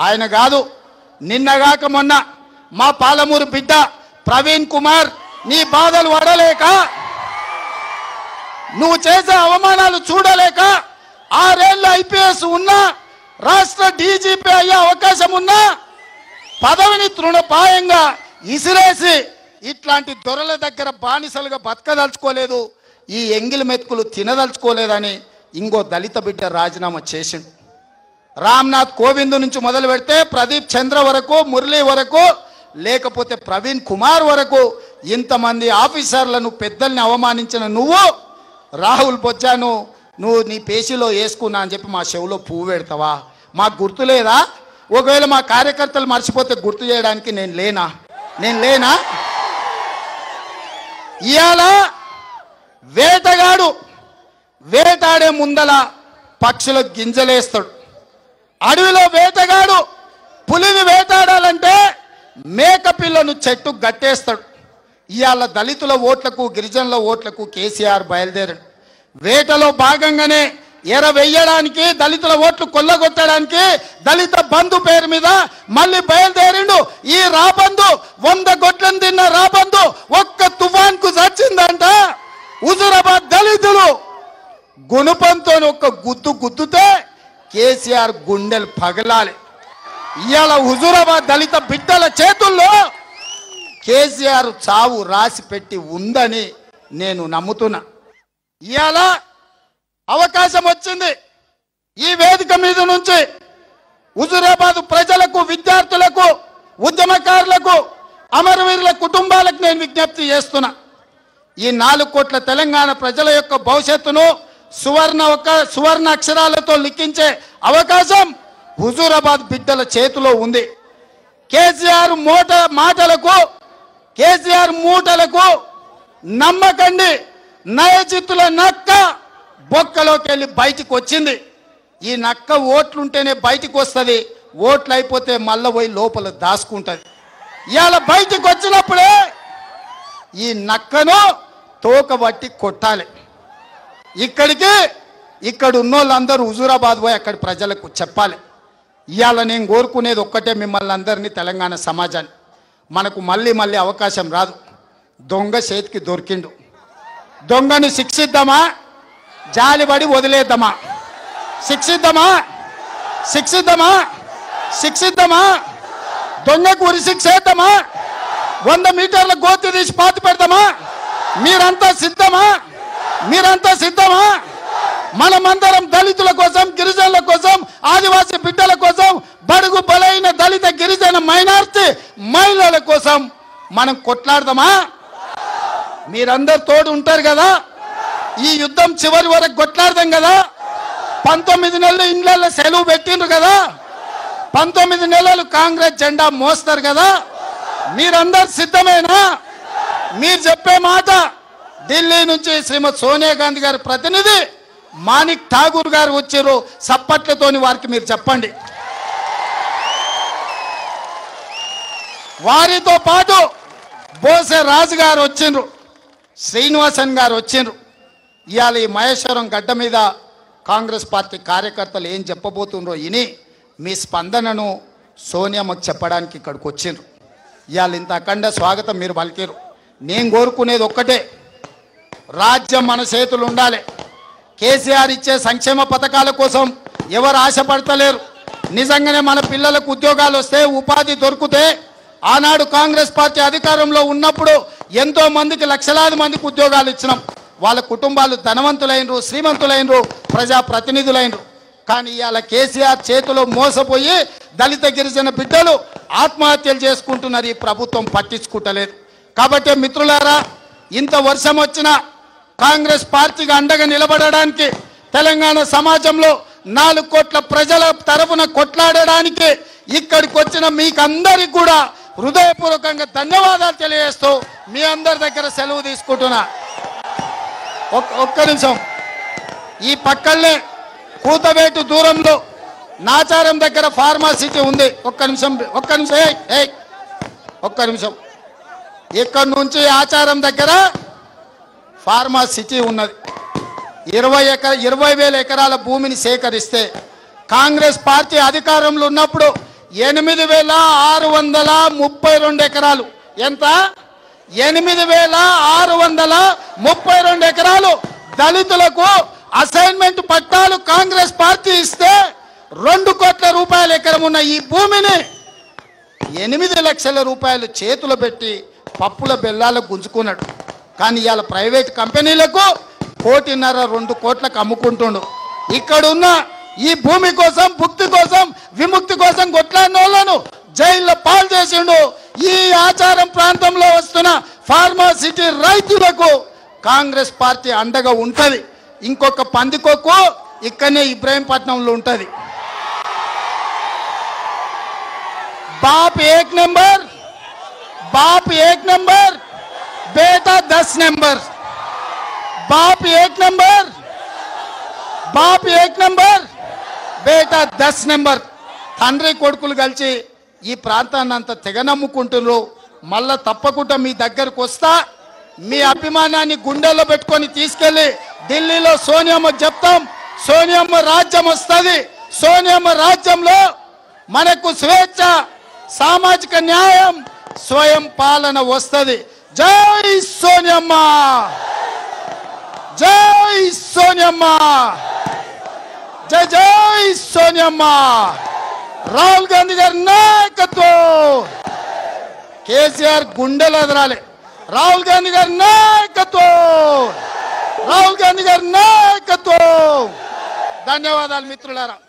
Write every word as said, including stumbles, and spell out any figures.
ఆయన కాదు, నిన్నగాక మొన్న మా పాలమూరు బిడ్డ ప్రవీణ్ కుమార్ నీ బాధలు పడలేక, నువ్వు చేసే అవమానాలు చూడలేక, ఆరేళ్ళ ఐపీఎస్ ఉన్నా, రాష్ట్ర డీజీపీ అయ్యే అవకాశం ఉన్నా పదవిని తృణపాయంగా ఇసిరేసి ఇట్లాంటి దొరల దగ్గర బానిసలుగా బతకదలుచుకోలేదు, ఈ ఎంగిలి మెతుకులు తినదలుచుకోలేదని ఇంకో దళిత బిడ్డ రాజీనామా చేసిండు. రామ్నాథ్ కోవింద్ నుంచి మొదలు పెడితే ప్రదీప్ చంద్ర వరకు, మురళీ వరకు, లేకపోతే ప్రవీణ్ కుమార్ వరకు ఇంతమంది ఆఫీసర్లను పెద్దల్ని అవమానించిన నువ్వు రాహుల్ బొజ్జాను నువ్వు నీ పేషీలో వేసుకున్నా అని చెప్పి మా చెవులో పువ్వు పెడతావా? మాకు గుర్తు లేదా? ఒకవేళ మా కార్యకర్తలు మర్చిపోతే గుర్తు చేయడానికి నేను లేనా? నేను లేనా? ఇవాళ వేటగాడు వేటాడే ముందల పక్షుల గింజలేస్తాడు. అడవిలో వేటగాడు పులిని వేటాడాలంటే మేకపిల్లను చెట్టు గట్టేస్తాడు. ఇవాళ దళితుల ఓట్లకు, గిరిజనుల ఓట్లకు కేసీఆర్ బయలుదేరాడు. వేటలో భాగంగానే ఎర వెయ్యడానికి, దళితుల ఓట్లు కొల్లగొట్టడానికి దళిత బంధు పేరు మీద మళ్ళీ బయలుదేరిండు. ఈ రాబందు వంద గొడ్లను తిన్న రాబందు ఒక్క తుఫాన్ కు చచ్చిందంట. హుజూరాబాద్ దళితులు గుణపంతో ఒక్క గుద్దు గుద్దుతే కేసీఆర్ గుండెలు పగలాలి. ఇవాళ హుజూరాబాద్ దళిత బిడ్డల చేతుల్లో కేసీఆర్ చావు రాసి పెట్టి ఉందని నేను నమ్ముతున్నా. ఇవాళ అవకాశం వచ్చింది. ఈ వేదిక మీద నుంచి హుజూరాబాద్ ప్రజలకు, విద్యార్థులకు, ఉద్యమకారులకు, అమరవీరుల కుటుంబాలకు నేను విజ్ఞప్తి చేస్తున్నా. ఈ నాలుగు కోట్ల తెలంగాణ ప్రజల యొక్క భవిష్యత్తును సువర్ణ ఒక సువర్ణ అక్షరాలతో లిఖించే అవకాశం హుజూరాబాద్ బిడ్డల చేతిలో ఉంది. కేసీఆర్ మూట మాటలకు, కేసీఆర్ మూటలకు నమ్మకండి. నయచిత్తుల నక్క బొక్కలోకి వెళ్ళి బయటికి వచ్చింది. ఈ నక్క ఓట్లుంటేనే బయటికి వస్తుంది, ఓట్లు అయిపోతే మళ్ళీ పోయి లోపల దాచుకుంటుంది. ఇవాళ బయటికి వచ్చినప్పుడే ఈ నక్కను తోకబట్టి కొట్టాలి. ఇక్కడికి ఇక్కడ ఉన్నోళ్ళందరూ హుజూరాబాద్ పోయి అక్కడి ప్రజలకు చెప్పాలి. ఇవాళ నేను కోరుకునేది ఒక్కటే, మిమ్మల్ని అందరినీ, తెలంగాణ సమాజాన్ని, మనకు మళ్ళీ మళ్ళీ అవకాశం రాదు. దొంగ చేతికి దొరికిండు. దొంగని శిక్షిద్దామా, జాలిపడి వదిలేద్దామా? శిక్షిద్దామా? శిక్షిద్దామా? శిక్షిద్దామా? దొంగకు ఉరి శిక్ష వేద్దామా? వంద మీటర్ల గోతి తీసి పాతి పెడదామా? మీరంతా సిద్ధమా? మీరంతా సిద్ధమా? మనమందరం దళితుల కోసం, గిరిజనుల కోసం, ఆదివాసీ బిడ్డల కోసం, బడుగు బలైన దళిత గిరిజన మైనార్టీ మహిళల కోసం మనం కొట్లాడదామా? మీరందరు తోడు ఉంటారు కదా? ఈ యుద్ధం చివరి వరకు కొట్లాడదాం కదా? పంతొమ్మిది నెలలు ఇండ్లలో సెలవు పెట్టిండ్రు కదా? పంతొమ్మిది నెలలు కాంగ్రెస్ జెండా మోస్తారు కదా? మీరందరు సిద్ధమేనా? మీరు చెప్పే మాట ఢిల్లీ నుంచి శ్రీమతి సోనియా గాంధీ గారి ప్రతినిధి మాణిక్ ఠాగూర్ గారు వచ్చారు, సప్పట్లతోని వారికి మీరు చెప్పండి. వారితో పాటు బోసే రాజు గారు వచ్చిండ్రు, శ్రీనివాసన్ గారు వచ్చిండ్రు. ఇవాళ ఈ మహేశ్వరం గడ్డ మీద కాంగ్రెస్ పార్టీ కార్యకర్తలు ఏం చెప్పబోతుండ్రో ఇని మీ స్పందనను సోనియామ్మకు చెప్పడానికి ఇక్కడికి వచ్చిండ్రు. ఇవాళ ఇంత అఖండ స్వాగతం మీరు పలికారు. నేను కోరుకునేది ఒక్కటే, రాజ్యం మన చేతులు ఉండాలి. కేసీఆర్ ఇచ్చే సంక్షేమ పథకాల కోసం ఎవరు ఆశపడతలేరు. నిజంగానే మన పిల్లలకు ఉద్యోగాలు వస్తే, ఉపాధి దొరికితే, ఆనాడు కాంగ్రెస్ పార్టీ అధికారంలో ఉన్నప్పుడు ఎంతో మందికి, లక్షలాది మందికి ఉద్యోగాలు ఇచ్చినాం. వాళ్ళ కుటుంబాలు ధనవంతులైనరు, శ్రీమంతులైనరు, ప్రజాప్రతినిధులైనరు. కానీ ఇవాళ కేసీఆర్ చేతిలో మోసపోయి దళిత గిరిజన బిడ్డలు ఆత్మహత్యలు చేసుకుంటున్నారు. ఈ ప్రభుత్వం పట్టించుకుంటలేదు. కాబట్టి మిత్రులారా, ఇంత వర్షం వచ్చినా కాంగ్రెస్ పార్టీకి అండగా నిలబడడానికి, తెలంగాణ సమాజంలో నాలుగు కోట్ల ప్రజల తరఫున కొట్లాడడానికి ఇక్కడికి వచ్చిన మీకందరికి కూడా హృదయపూర్వకంగా ధన్యవాదాలు తెలియజేస్తూ మీ అందరి దగ్గర సెలవు తీసుకుంటున్నా. ఒక్క నిమిషం, ఈ పక్కనే కూతవేటు దూరంలో నాచారం దగ్గర ఫార్మాసిటీ ఉంది. ఒక్క నిమిషం, ఒక్క నిమిషం, ఏ ఒక్క నిమిషం. ఇక్కడ నుంచి ఆచారం దగ్గర ఫార్మా సిటీ ఉన్నది. ఇరవై ఎకర ఇరవై వేల ఎకరాల భూమిని సేకరిస్తే కాంగ్రెస్ పార్టీ అధికారంలో ఉన్నప్పుడు ఎనిమిది వేల ఆరు వందల ముప్పై రెండు ఎకరాలు. ఎంత? ఎనిమిది వేల ఆరు వందల ముప్పై రెండు ఎకరాలు దళితులకు అసైన్మెంట్ పట్టాలు కాంగ్రెస్ పార్టీ ఇస్తే రెండు కోట్ల రూపాయల ఎకరం ఉన్న ఈ భూమిని ఎనిమిది లక్షల రూపాయలు చేతులు పెట్టి పప్పుల బెల్లాలకు గుంజుకున్నాడు. కానీ ఇవాళ ప్రైవేట్ కంపెనీలకు కోటిన్నర రెండు కోట్లకు అమ్ముకుంటుండు. ఇక్కడున్న ఈ భూమి కోసం, భుక్తి కోసం, విముక్తి కోసం కొట్లాడిన వాళ్ళను జైల్లో పాలు చేసిండు. ఈ ఆచారం ప్రాంతంలో వస్తున్న ఫార్మాసిటీ రైతులకు కాంగ్రెస్ పార్టీ అండగా ఉంటది. ఇంకొక పందికొక్కు ఇక్కడనే ఇబ్రాహీంపట్నంలో ఉంటది. బాప్ ఏక్ నెంబర్, బాప్ ఏక్ నెంబర్, బేటా దస్ నెంబర్. బాప్ ఏక్ నెంబర్, బాప్ ఏక్ నెంబర్, బేటా దస్ నెంబర్. తండ్రి కొడుకులు కలిసి ఈ ప్రాంతాన్ని అంత తెగ నమ్ముకుంటున్నారు. మళ్ళా తప్పకుండా మీ దగ్గరకు వస్తా, మీ అభిమానాన్ని గుండెల్లో పెట్టుకొని తీసుకెళ్లి ఢిల్లీలో సోనియమ్మ చెప్తాం. సోనియమ్మ రాజ్యం వస్తుంది. సోనియమ్మ రాజ్యంలో మనకు స్వేచ్ఛ, సామాజిక న్యాయం, స్వయం పాలన వస్తుంది. జై సోనియమ్మ, జై సోనియమ్మ, జై జై సోనియమ్మ. రాహుల్ గాంధీ గారి నాయకత్వం, కేసీఆర్ గుండెలు ఎదరాలి. రాహుల్ గాంధీ గారి నాయకత్వం, రాహుల్ గాంధీ గారి నాయకత్వం. ధన్యవాదాలు మిత్రులారా.